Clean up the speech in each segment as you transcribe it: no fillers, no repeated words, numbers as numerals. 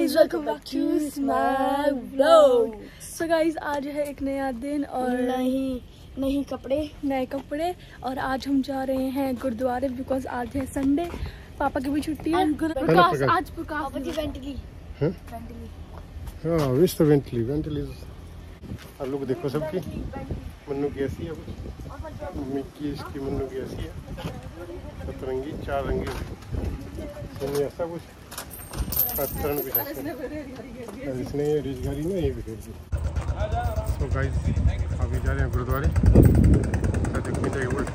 Guys welcome back to my vlog. So guys आज है एक नया दिन और नए कपड़े और आज हम जा रहे हैं गुरुद्वारे बिकॉज आज है संडे। पापा की भी छुट्टी है। आज प्रकाश लुक देखो सबकी। मन्नू की ऐसी है, मिक्की इसकी, मन्नू की ऐसी है, सतरंगी चार रंगी ऐसा कुछ इसने रिजगारी में ये बिखेर दी। तो गाइस अभी जा रहे हैं गुरुद्वारे। देखने चाहिए बुलेट।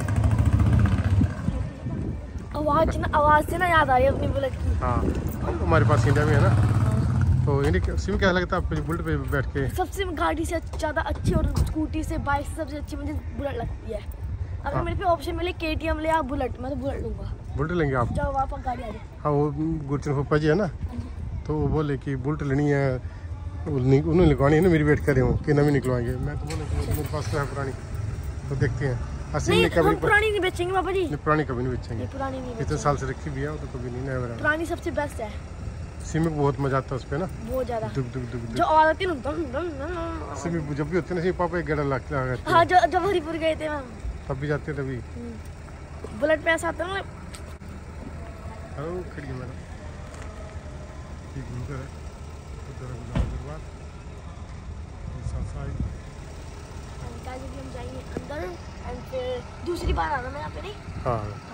आवाज से ना याद आ रही है अपनी बुलेट की। हाँ हमारे पास इंडिया में है ना, तो इंडिया सिम क्या लगता है आपको बुलेट पे बैठ के? सबसे गाड़ी से ज़्यादा अच्छी और स्कूटी से बाइक से सबसे अच्छी मुझे बुलेट लगती है। अगर मेरे पे ऑप्शन मिले KTM ले या बुलेट, मैं तो बुलेट लूंगा। बुलेट लेंगे आप? जब आप गाड़ी आ जाए। हाँ वो गुरचन पप्पा जी है ना, तो वो बोले कि बुलेट लेनी है, उन्होंने लिखवानी है ना, मेरी वेट कर रहे हो कि नवी निकलवाएंगे। मैं तो बोले कि मेरे पास तो है पुरानी, तो देखते हैं। नहीं, हम पुरानी नहीं बेचेंगे पापा जी। पुरानी कभी नहीं बेचेंगे, पुरानी नहीं। इतने साल से रखी भी है तो कभी नहीं नया। पुरानी सबसे बेस्ट है। सिम में बहुत मजा आता है उस पे ना, बहुत ज्यादा। जो आवाज आती है ना सिम जब भी होते हैं ना, पापा एक गेड़ा लगता है। हाँ जब हरिपुर गए थे हम तब भी जाते हैं। तभी बुलेट पे ऐसा आता है ना। हेलो खड़ी है मैडम, ठीक घूमते रहे हम जाएंगे अंदर एंड फिर दूसरी बार आना मैं यहाँ पे। नहीं हाँ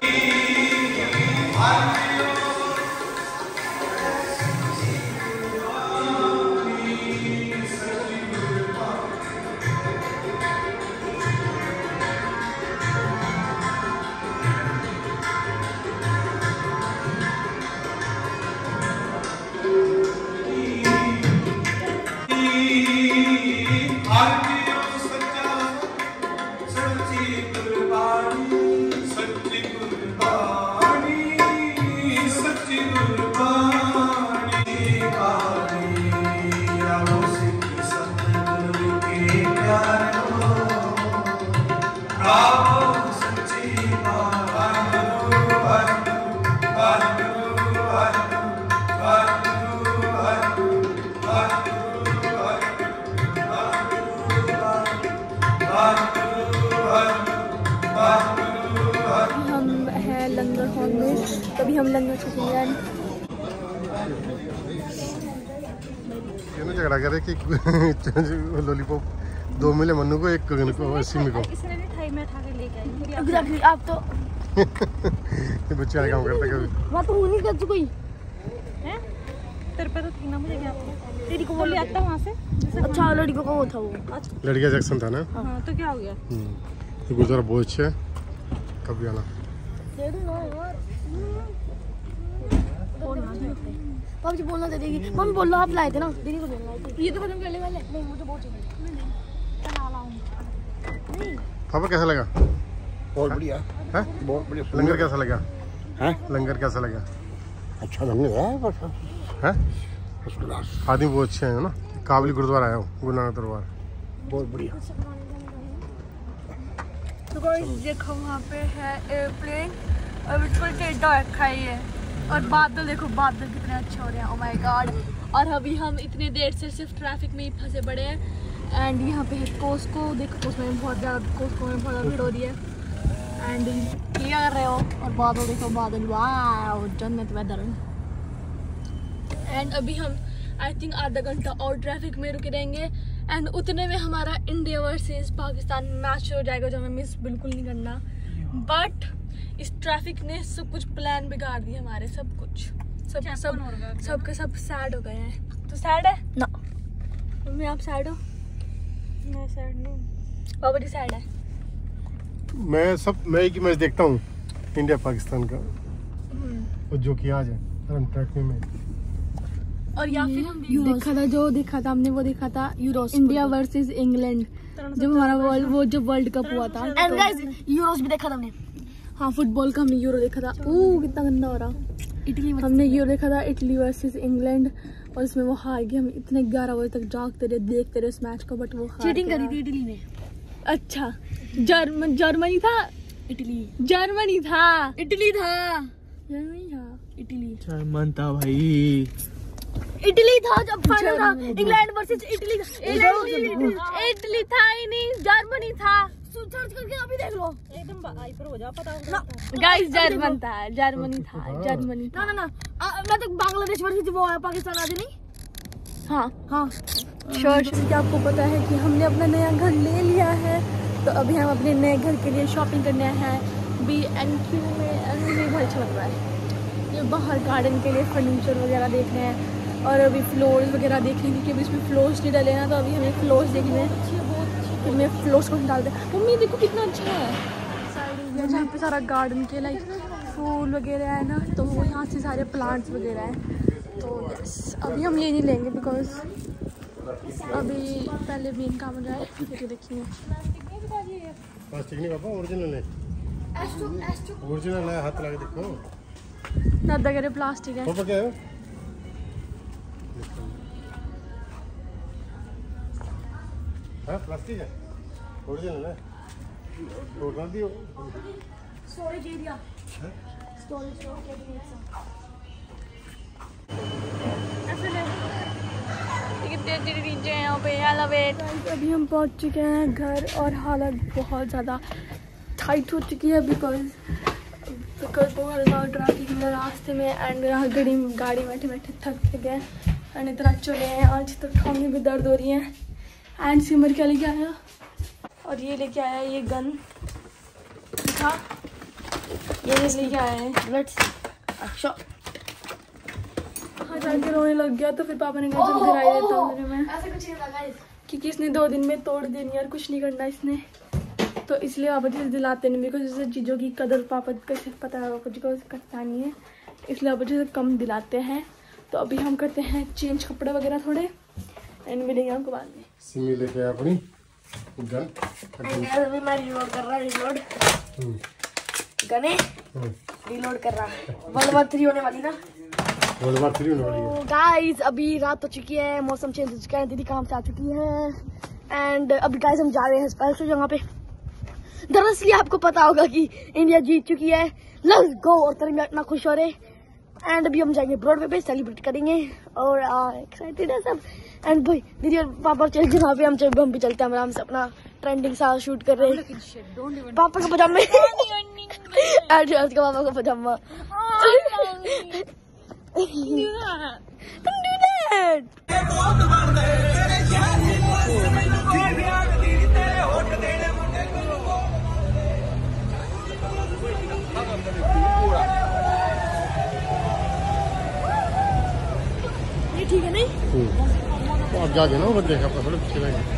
लंगर हॉल में, तभी हम लंगर छकेंगे। ये ना झगड़ा करे कि लॉलीपॉप 2 मिले मन्नू को, 1 गगन को, सिमी को। एग्जैक्टली आप तो ये बच्चे वाले काम करते कभी। मैं तो नहीं कर कोई हैं, तेरे पे तो थी ना, मुझे क्या पता। तेरी को बोल आता वहाँ से। अच्छा लड़कियों का वो था, वो लड़किया जैक्सन था ना। हाँ तो क्या हो गया? ये गुरुद्वारा बहुत अच्छा है, कभी आना। पापा जी बोलना दे देगी। मम्मी बोलो आप लाए थे ना, दीदी को बोलना। ये तो खत्म करने वाले। नहीं मुझे बहुत चाहिए। नहीं पापा कैसा लगा? बहुत बढ़िया है, बहुत बढ़िया। लंगर कैसा लगा? है लंगर कैसा लगा? अच्छा लंगर है बस है, फर्स्ट क्लास। आदमी बहुत अच्छे हैं ना। काबली गुरुद्वारा आया हूँ, गुरु नानक दरबार, बहुत बढ़िया। तो गाइस देखो वहाँ पे है एयरप्लेन और बिल्कुल टेढ़ा रखा है, और बादल देखो, बादल कितने अच्छे हो रहे हैं। Oh my God. और अभी हम इतने देर से सिर्फ ट्रैफिक में ही फंसे पड़े हैं। एंड यहाँ पे है कोस्को। देखो कोस्को में बहुत ज़्यादा, कोस्को में बहुत भीड़ हो रही है। एंड क्या कर रहे हो? और बादल देखो, बादल, वाह जन्नत वेदर। एंड अभी हम आई थिंक आधा घंटा और ट्रैफिक में रुके रहेंगे एंड उतने में हमारा इंडिया वर्सेस पाकिस्तान मैच हो जाएगा, जो हमें मिस बिल्कुल नहीं करना। बट इस ट्रैफिक ने सब कुछ प्लान बिगाड़ दिए हमारे, सब कुछ, सब सैड हो गए हैं। तो सैड है ना मम्मी? आप सैड हो? मैं सैड नहीं। बाबा जी सैड है। मैं एक ही मैच देखता हूँ इंडिया पाकिस्तान का, और जो कि आज है रन ट्रैक में। और या फिर हम देखा था हमने, वो देखा था यूरोस, इंडिया वर्सेस इंग्लैंड, जब हमारा वर्ल्ड कप हुआ था। एंड गाइस यूरोस भी देखा था हमने। हाँ फुटबॉल का हमने यूरो देखा था। कितना गंदा हो रहा। हमने यूरो देखा था, इटली वर्सेस इंग्लैंड, और इसमें वो हार गई। हम इतने 11 बजे तक जागते रहे, देखते रहे उस मैच को, बट वो चीटिंग करी थी इटली ने। अच्छा जर्मनी था, जर्मनी था, इटली था, जर्मनी था, इटली जर्मन था भाई। इटली था जब फाइनल था, इंग्लैंड वर्सेस इटली था। इटली था ही नहीं, जर्मनी था। सर्च करके अभी देख लो, एकदम हाइपर हो जा, पता होगा। गाइस जर्मनी था, जर्मनी था, जर्मनी था। ना मैं तो बांग्लादेश वर्सेस वो है, पाकिस्तान आदि नहीं। हाँ श्योर। क्या आपको पता है कि हमने अपना नया घर ले लिया है, तो अभी हम अपने नए घर के लिए शॉपिंग करने हैं B&Q में। मुझे बहुत अच्छा लग रहा है। ये बाहर गार्डन के लिए फर्नीचर वगैरह देख रहे हैं और अभी फ्लोर्स वगैरह देख रहे हैं, क्योंकि अभी इसमें फ्लोर्स नहीं डले ना, तो अभी हमें फ्लोर्स देखने हैं। मैं फ्लोर्स को डाल दे। मम्मी देखो कितना अच्छा है। साइड एरिया जहाँ पे सारा गार्डन के लाइक फूल वगैरह है ना, तो वो यहाँ से सारे प्लांट्स वगैरह हैं। तो यस, अभी हम ये नहीं लेंगे बिकॉज अभी पहले मेन काम हो जाए, फिर देखेंगे। प्लास्टिक नहीं पापा, ओरिजिनल है। ओरिजिनल है, हाथ लगा देखो। दादा कह रहे प्लास्टिक है। पापा क्या है? हाँ प्लास्टिक है, ओरिजिनल है। तोड़ना दियो। स्टोरेज एरिया, स्टोरेज अभी हम पहुंच चुके हैं घर और हालत बहुत ज़्यादा टाइट हो चुकी है बिकॉज बहुत ज़्यादा ट्रैफिक में रास्ते में। एंड यहाँ गाड़ी बैठे बैठे थक गए एंड इतना चले हैं आज, तो टांगें भी दर्द हो रही हैं। एंड सिमर क्या लेके आया, और ये लेके आया ये गन था, ये लेके आया है बुलेट्स। अच्छा हाँ, जाके रोने लग गया, तो फिर पापा ने कहा चल गिराई देता हूँ मैं, ऐसे कुछ नहीं लगा क्योंकि इसने 2 दिन में तोड़ देनी यार, कुछ नहीं करना इसने। तो इसलिए पापा जी दिलाते नहीं, बिकॉज इसे चीज़ों की कदर पापा कैसे पता है, पापा जी को करता नहीं है, इसलिए पापा जी से कम दिलाते हैं। तो अभी हम करते हैं चेंज कपड़े वगैरह थोड़े, एंड मिलेंगे हमको बाद में। सिमी लेके आया अपनी गन। अभी मैं रिलोड कर रहा है, रिलोड गने रिलोड कर रहा है। वर्ल्ड वॉर 3 होने वाली ना, वर्ल्ड वॉर 3 होने वाली है। गाइस अभी रात हो चुकी है, मौसम चेंज हो चुका है, दीदी काम से आ चुकी है। एंड अभी गाइस हम जा रहे हैं स्पेशल जगह पे। दरअसल आपको पता होगा कि इंडिया जीत चुकी है, लेट्स गो। और तिरंगा इतना खुश हो रहे। एंड अभी हम जाएंगे ब्रॉडवे पे, सेलिब्रेट करेंगे और एक्साइटेड है सब। एंड भाई दीदी और पापा चल जहाँ पे हम भी चलते हैं आराम से, अपना ट्रेंडिंग सा शूट कर रहे हैं। पापा का पजामा एड का पापा का पजामा। ये ठीक है नहीं? तो आप जा देना, वो देखा थोड़े पीछे रहेंगे।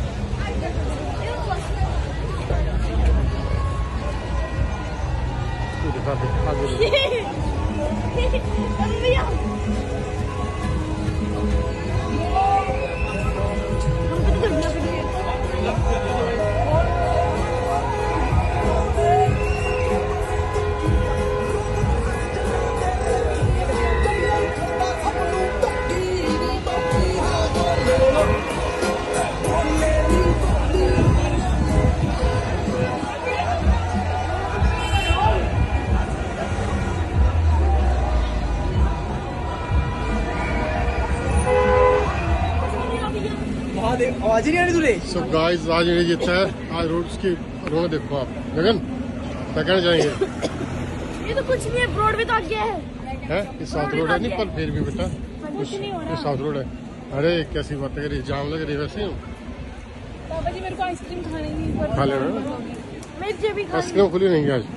आवाज नहीं आ रही तुझे। सो गाइस आज इंडिया जीता है। आज रोड्स की रोड देखो आप। गगन क्या कहना चाहेंगे? ये तो कुछ नहीं है, ब्रॉडवे तो आगे है। ये साउथ रोड है नहीं, पर फिर भी बेटा ये साउथ रोड है। अरे कैसी बात है, जाम लग रही वैसे। पापा जी मेरे को आइसक्रीम खानी है, खा ले रहे मुझे भी आइसक्रीम खुली नहीं आज।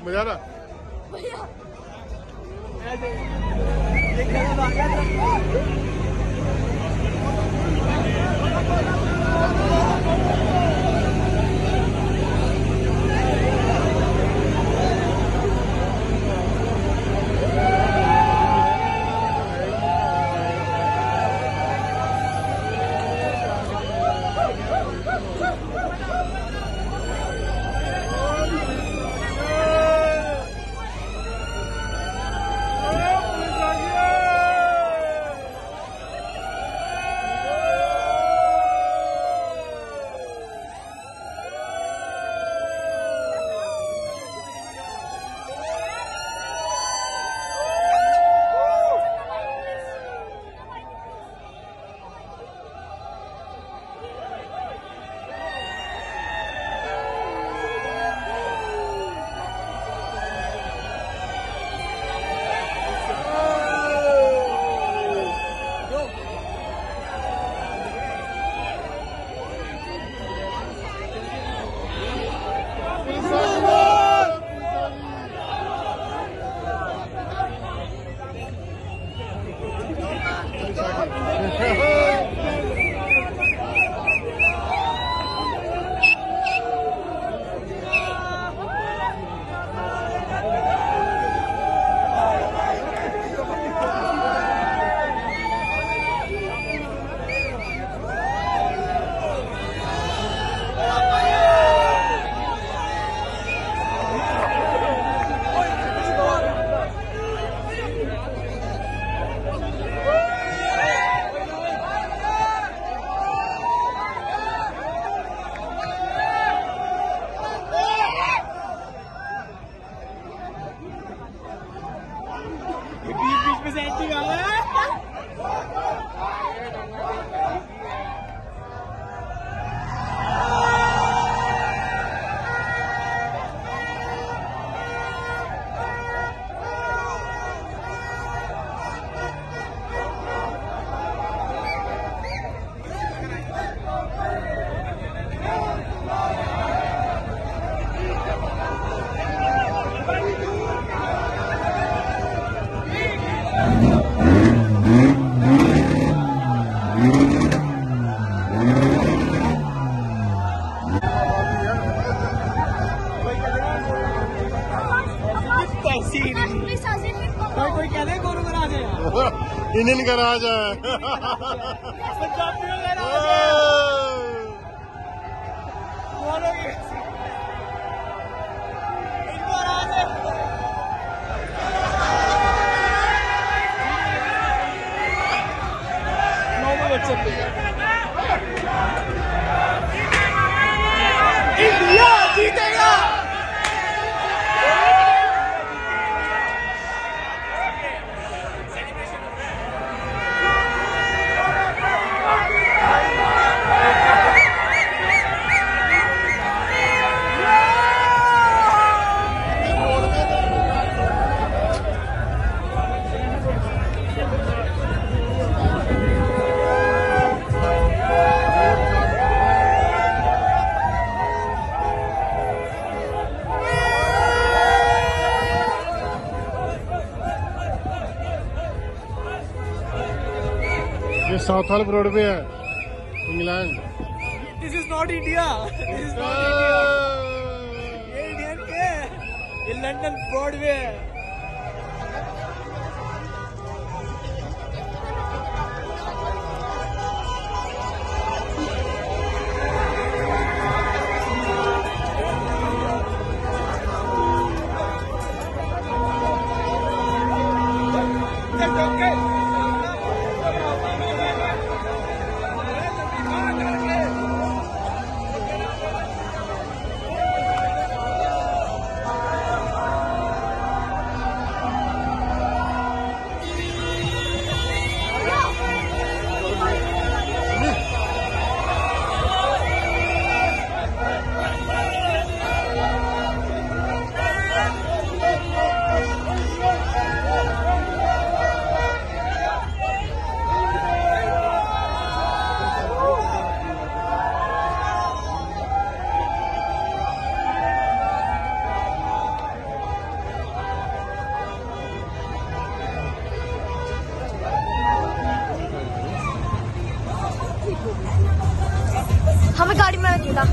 मजा आ रहा? इंडियन का राज है। इंडिया जीतेगा। ये साउथ हॉल ब्रॉडवे है, England. This is not India, this is not India. ये इंडियन के, ये लंदन ब्रॉडवे है। मैं गाड़ी में नहीं था।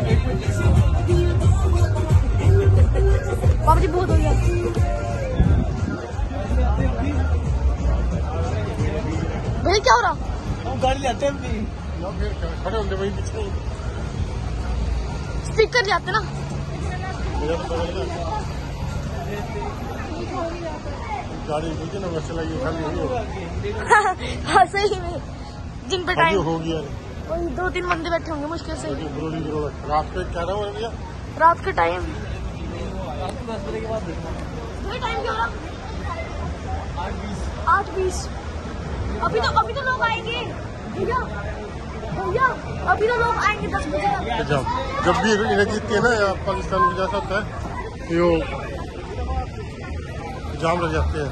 बाबा जी बहुत हो गया। भैया क्या हो रहा? हम गाड़ी लेते हैं भी। खड़े होंगे वही पीछे। स्पीकर जाते ना। गाड़ी मुझे ना बस चलाइए खाली हो। हाँ सही में जिन पे टाइम हो गया। वही 2-3 बंदे बैठे होंगे मुश्किल से। रात पे क्या रहा हूँ भैया? रात के टाइम के बाद टाइम क्या हो रहा? 8:20। अभी तो लोग आएंगे भैया। अभी तो लोग आएंगे 10 बजे। जब भी इन्हें जीतती है ना या पाकिस्तान में जैसा होता है ये जाम लग जाते हैं।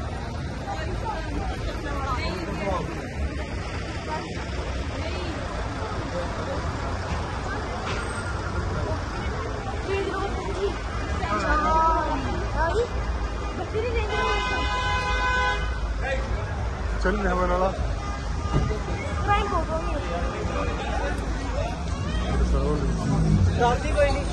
चल रहे हमारे वाला रात ही कोई नहीं।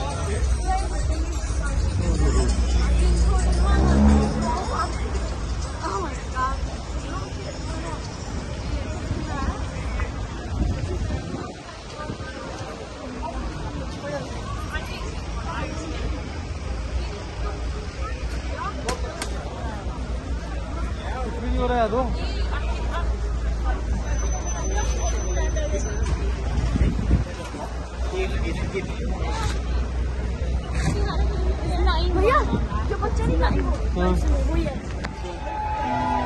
हो रहा है तो भैया जो बच्चा नहीं वही है।